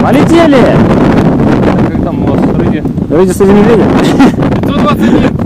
Полетели! Как там у вас, Рыди? Рыди с этим медведем? 521.